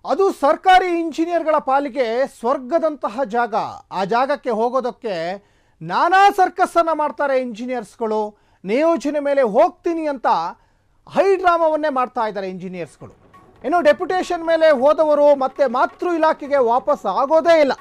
ಅದು ಸರ್ಕಾರಿ ಇಂಜಿನಿಯರ್ಗಳ ಪಾಲಿಗೆ ಸ್ವರ್ಗದಂತಹ ಜಾಗ. ಆ ಜಾಗಕ್ಕೆ ಹೋಗೋದಕ್ಕೆ ನಾನಾ ಸರ್ಕಸ್ಸನ್ನು ಮಾಡ್ತಾರೆ ಇಂಜಿನಿಯರ್ಸ್ಗಳು. ನಿಯೋಜನೆ ಮೇಲೆ ಹೋಗ್ತೀನಿ ಅಂತ ಹೈ ಡ್ರಾಮಾವನ್ನೇ ಮಾಡ್ತಾ ಇದ್ದಾರೆ ಇಂಜಿನಿಯರ್ಸ್ಗಳು. ಇನ್ನು ಡೆಪ್ಯುಟೇಷನ್ ಮೇಲೆ ಹೋದವರು ಮತ್ತೆ ಮಾತೃ ಇಲಾಖೆಗೆ ವಾಪಸ್ ಆಗೋದೇ ಇಲ್ಲ.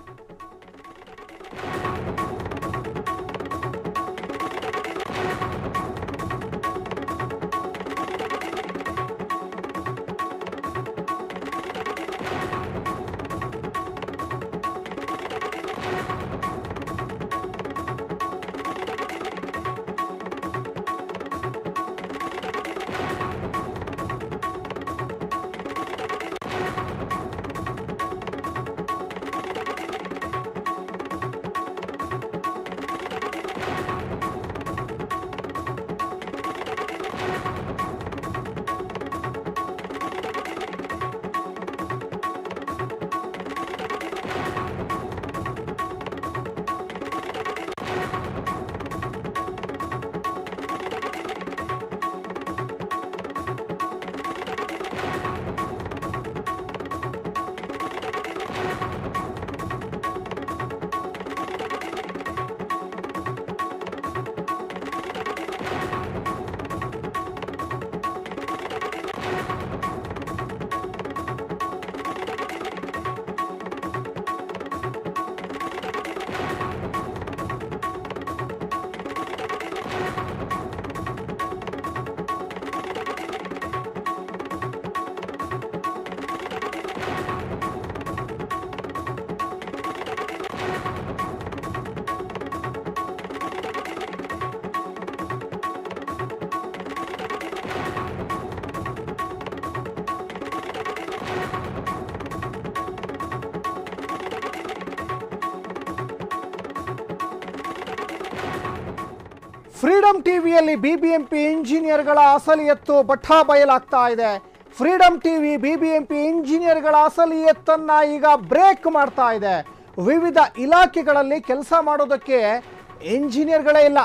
ಫ್ರೀಡಂ ಟಿವಿಯಲ್ಲಿ ಬಿಬಿಎಂಪಿ ಇಂಜಿನಿಯರ್ಗಳ ಅಸಲಿ ಎತ್ತು ಬಠಾ ಬಯಲಾಗ್ತಾ ಇದೆ. ಫ್ರೀಡಂ ಟಿವಿ ಬಿಬಿಎಂಪಿ ಇಂಜಿನಿಯರ್ಗಳ ಅಸಲಿ ಎತ್ತನ್ನ ಈಗ ಬ್ರೇಕ್ ಮಾಡ್ತಾ ಇದೆ. ವಿವಿಧ ಇಲಾಖೆಗಳಲ್ಲಿ ಕೆಲಸ ಮಾಡೋದಕ್ಕೆ ಇಂಜಿನಿಯರ್ಗಳೇ ಇಲ್ಲ.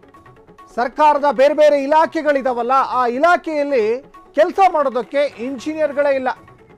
ಸರ್ಕಾರದ ಬೇರೆ ಬೇರೆ ಇಲಾಖೆಗಳಿದಾವಲ್ಲ, ಆ ಇಲಾಖೆಯಲ್ಲಿ ಕೆಲಸ ಮಾಡೋದಕ್ಕೆ ಇಂಜಿನಿಯರ್ಗಳೇ ಇಲ್ಲ.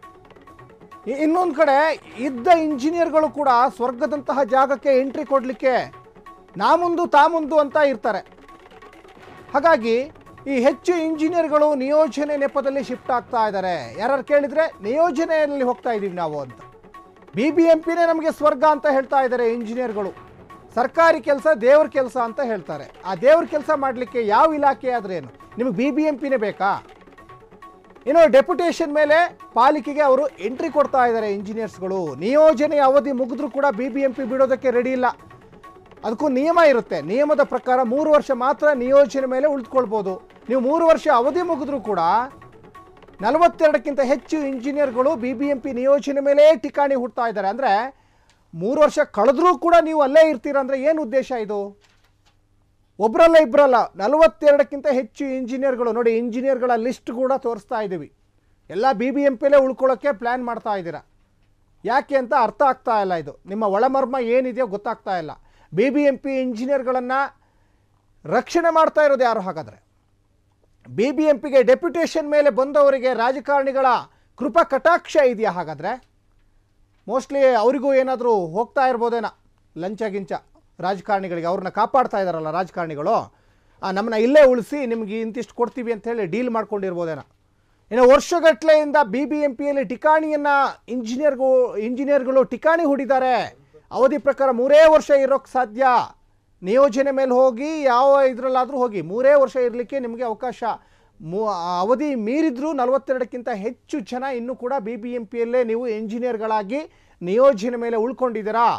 ಇನ್ನೊಂದು ಕಡೆ ಇದ್ದ ಇಂಜಿನಿಯರ್ಗಳು ಕೂಡ ಸ್ವರ್ಗದಂತಹ ಜಾಗಕ್ಕೆ ಎಂಟ್ರಿ ಕೊಡಲಿಕ್ಕೆ ನಾ ಮುಂದು ತಾ ಮುಂದು ಅಂತ ಇರ್ತಾರೆ. ಹಾಗಾಗಿ ಈ ಹೆಚ್ಚು ಇಂಜಿನಿಯರ್ಗಳು ನಿಯೋಜನೆ ನೆಪದಲ್ಲಿ ಶಿಫ್ಟ್ ಆಗ್ತಾ ಇದ್ದಾರೆ. ಯಾರು ಕೇಳಿದರೆ ನಿಯೋಜನೆಯಲ್ಲಿ ಹೋಗ್ತಾ ಇದ್ದೀವಿ ನಾವು ಅಂತ. ಬಿಬಿಎಂಪಿನೇ ನಮಗೆ ಸ್ವರ್ಗ ಅಂತ ಹೇಳ್ತಾ ಇದ್ದಾರೆ ಇಂಜಿನಿಯರ್ಗಳು. ಸರ್ಕಾರಿ ಕೆಲಸ ದೇವ್ರ ಕೆಲಸ ಅಂತ ಹೇಳ್ತಾರೆ. ಆ ದೇವ್ರ ಕೆಲಸ ಮಾಡಲಿಕ್ಕೆ ಯಾವ ಇಲಾಖೆ ಆದ್ರೇನು, ನಿಮಗೆ ಬಿಬಿಎಂಪಿನೇ ಬೇಕಾ? ಇನ್ನು ಡೆಪ್ಯುಟೇಷನ್ ಮೇಲೆ ಪಾಲಿಕೆಗೆ ಅವರು ಎಂಟ್ರಿ ಕೊಡ್ತಾ ಇದ್ದಾರೆ ಇಂಜಿನಿಯರ್ಸ್ಗಳು. ನಿಯೋಜನೆ ಅವಧಿ ಮುಗಿದ್ರೂ ಕೂಡ ಬಿಬಿಎಂಪಿ ಬಿಡೋದಕ್ಕೆ ರೆಡಿ ಇಲ್ಲ. ಅದಕ್ಕೂ ನಿಯಮ ಇರುತ್ತೆ. ನಿಯಮದ ಪ್ರಕಾರ 3 ವರ್ಷ ಮಾತ್ರ ನಿಯೋಜನೆ ಮೇಲೆ ಉಳಿದುಕೊಳ್ಬೋದು. ನೀವು 3 ವರ್ಷ ಅವಧಿ ಮುಗಿದ್ರೂ ಕೂಡ 42ಕ್ಕಿಂತ ಹೆಚ್ಚು ಇಂಜಿನಿಯರ್ಗಳು ಬಿಬಿಎಂಪಿ ನಿಯೋಜನೆ ಮೇಲೆ ಠಿಕಾಣಿ ಹುಡ್ತಾ ಇದ್ದಾರೆ. ಅಂದರೆ 3 ವರ್ಷ ಕಳೆದ್ರೂ ಕೂಡ ನೀವು ಅಲ್ಲೇ ಇರ್ತೀರ ಅಂದರೆ ಏನು ಉದ್ದೇಶ ಇದು? ಒಬ್ಬರಲ್ಲ ಇಬ್ಬರಲ್ಲ 42ಕ್ಕಿಂತ ಹೆಚ್ಚು ಇಂಜಿನಿಯರ್ಗಳು. ನೋಡಿ, ಇಂಜಿನಿಯರ್ಗಳ ಲಿಸ್ಟ್ ಕೂಡ ತೋರಿಸ್ತಾ ಇದ್ದೀವಿ. ಎಲ್ಲ ಬಿಬಿಎಂಪಿಲೇ ಉಳ್ಕೊಳ್ಳೋಕ್ಕೆ ಪ್ಲ್ಯಾನ್ ಮಾಡ್ತಾ ಇದ್ದೀರಾ. ಯಾಕೆ ಅಂತ ಅರ್ಥ ಆಗ್ತಾ ಇಲ್ಲ. ಇದು ನಿಮ್ಮ ಒಳಮರ್ಮ ಏನಿದೆಯೋ ಗೊತ್ತಾಗ್ತಾ ಇಲ್ಲ. ಬಿಬಿಎಂಪಿ ಇಂಜಿನಿಯರ್ಗಳನ್ನು ರಕ್ಷಣೆ ಮಾಡ್ತಾ ಇರೋದು ಯಾರು? ಹಾಗಾದರೆ ಬಿಬಿಎಂಪಿಗೆ ಡೆಪ್ಯುಟೇಷನ್ ಮೇಲೆ ಬಂದವರಿಗೆ ರಾಜಕಾರಣಿಗಳ ಕೃಪಾ ಕಟಾಕ್ಷ ಇದೆಯಾ? ಹಾಗಾದರೆ ಮೋಸ್ಟ್ಲಿ ಅವರಿಗೂ ಏನಾದರೂ ಹೋಗ್ತಾ ಇರ್ಬೋದೇನೋ ಲಂಚ ಗಿಂಚ ರಾಜಕಾರಣಿಗಳಿಗೆ. ಅವ್ರನ್ನ ಕಾಪಾಡ್ತಾ ಇದ್ದಾರಲ್ಲ ರಾಜಕಾರಣಿಗಳು, ನಮ್ಮನ್ನ ಇಲ್ಲೇ ಉಳಿಸಿ ನಿಮ್ಗೆ ಇಂತಿಷ್ಟು ಕೊಡ್ತೀವಿ ಅಂತ ಹೇಳಿ ಡೀಲ್ ಮಾಡ್ಕೊಂಡಿರ್ಬೋದೇನೋ. ಇನ್ನು ವರ್ಷಗಟ್ಟಲೆಯಿಂದ ಬಿಬಿಎಂಪಿಯಲ್ಲಿ ಠಿಕಾಣಿಯನ್ನು ಇಂಜಿನಿಯರ್ಗಳು ಠಿಕಾಣಿ ಹೂಡಿದ್ದಾರೆ. ಅವಧಿ ಪ್ರಕಾರ 3 ವರ್ಷ ಇರೋಕ್ಕೆ ಸಾಧ್ಯ. ನಿಯೋಜನೆ ಮೇಲೆ ಹೋಗಿ ಯಾವ ಇದರಲ್ಲಾದರೂ ಹೋಗಿ 3 ವರ್ಷ ಇರಲಿಕ್ಕೆ ನಿಮಗೆ ಅವಕಾಶ. ಅವಧಿ ಮೀರಿದ್ರೂ 42ಕ್ಕಿಂತ ಹೆಚ್ಚು ಜನ ಇನ್ನೂ ಕೂಡ ಬಿಬಿಎಂಪಿಯಲ್ಲೇ ನೀವು ಇಂಜಿನಿಯರ್ಗಳಾಗಿ ನಿಯೋಜನೆ ಮೇಲೆ ಉಳ್ಕೊಂಡಿದ್ದೀರಾ.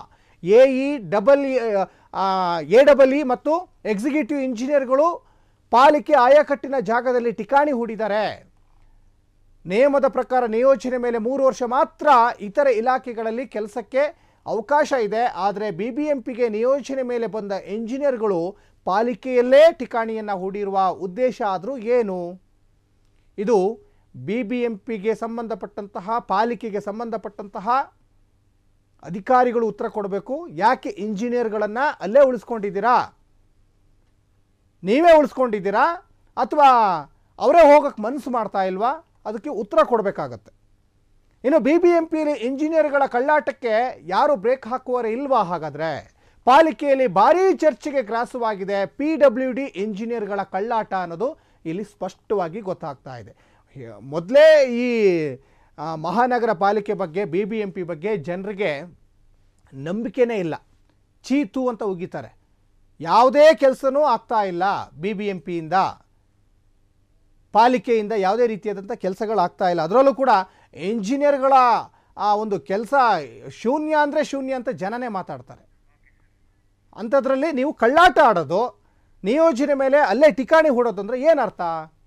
ಎಇ ಮತ್ತು ಎಕ್ಸಿಕ್ಯೂಟಿವ್ ಇಂಜಿನಿಯರ್ಗಳು ಪಾಲಿಕೆ ಆಯಾಕಟ್ಟಿನ ಜಾಗದಲ್ಲಿ ಠಿಕಾಣಿ ಹೂಡಿದ್ದಾರೆ. ನಿಯಮದ ಪ್ರಕಾರ ನಿಯೋಜನೆ ಮೇಲೆ 3 ವರ್ಷ ಮಾತ್ರ ಇತರೆ ಇಲಾಖೆಗಳಲ್ಲಿ ಕೆಲಸಕ್ಕೆ ಅವಕಾಶ ಇದೆ. ಆದರೆ ಬಿಬಿಎಂಪಿಗೆ ನಿಯೋಜನೆ ಮೇಲೆ ಬಂದ ಇಂಜಿನಿಯರ್ಗಳು ಪಾಲಿಕೆಯಲ್ಲೇ ಠಿಕಾಣಿಯನ್ನು ಹೂಡಿರುವ ಉದ್ದೇಶ ಆದರೂ ಏನು? ಇದು ಬಿಬಿಎಂಪಿಗೆ ಸಂಬಂಧಪಟ್ಟಂತಹ ಪಾಲಿಕೆಗೆ ಸಂಬಂಧಪಟ್ಟಂತಹ ಅಧಿಕಾರಿಗಳು ಉತ್ತರ ಕೊಡಬೇಕು. ಯಾಕೆ ಇಂಜಿನಿಯರ್ಗಳನ್ನು ಅಲ್ಲೇ ಉಳಿಸ್ಕೊಂಡಿದ್ದೀರಾ? ನೀವೇ ಉಳಿಸ್ಕೊಂಡಿದ್ದೀರಾ ಅಥವಾ ಅವರೇ ಹೋಗಕ್ಕೆ ಮನಸ್ಸು ಮಾಡ್ತಾ ಇಲ್ವಾ? ಅದಕ್ಕೆ ಉತ್ತರ ಕೊಡಬೇಕಾಗತ್ತೆ. ಇನ್ನು BBMPಯಲ್ಲಿ ಇಂಜಿನಿಯರ್ಗಳ ಕಳ್ಳಾಟಕ್ಕೆ ಯಾರು ಬ್ರೇಕ್ ಹಾಕುವವರೇ ಇಲ್ವಾ? ಹಾಗಾದರೆ ಪಾಲಿಕೆಯಲ್ಲಿ ಭಾರೀ ಚರ್ಚೆಗೆ ಗ್ರಾಸವಾಗಿದೆ PWD ಇಂಜಿನಿಯರ್ಗಳ ಕಳ್ಳಾಟ ಅನ್ನೋದು ಇಲ್ಲಿ ಸ್ಪಷ್ಟವಾಗಿ ಗೊತ್ತಾಗ್ತಾ ಇದೆ. ಮೊದಲೇ ಈ ಮಹಾನಗರ ಪಾಲಿಕೆ ಬಗ್ಗೆ BBMP ಬಗ್ಗೆ ಜನರಿಗೆ ನಂಬಿಕೆನೇ ಇಲ್ಲ, ಚೀತು ಅಂತ ಉಗಿತಾರೆ. ಯಾವುದೇ ಕೆಲಸನೂ ಆಗ್ತಾ ಇಲ್ಲ, BBMPಯಿಂದ ಪಾಲಿಕೆಯಿಂದ ಯಾವುದೇ ರೀತಿಯಾದಂಥ ಕೆಲಸಗಳಾಗ್ತಾ ಇಲ್ಲ. ಅದರಲ್ಲೂ ಕೂಡ ಇಂಜಿನಿಯರ್ಗಳ ಆ ಒಂದು ಕೆಲಸ ಶೂನ್ಯ ಅಂದರೆ ಶೂನ್ಯ ಅಂತ ಜನನೇ ಮಾತಾಡ್ತಾರೆ. ಅಂಥದ್ರಲ್ಲಿ ನೀವು ಕಳ್ಳಾಟ ಆಡೋದು, ನಿಯೋಜನೆ ಮೇಲೆ ಅಲ್ಲೇ ಠಿಕಾಣಿ ಹೂಡೋದು ಅಂದರೆ ಏನರ್ಥ?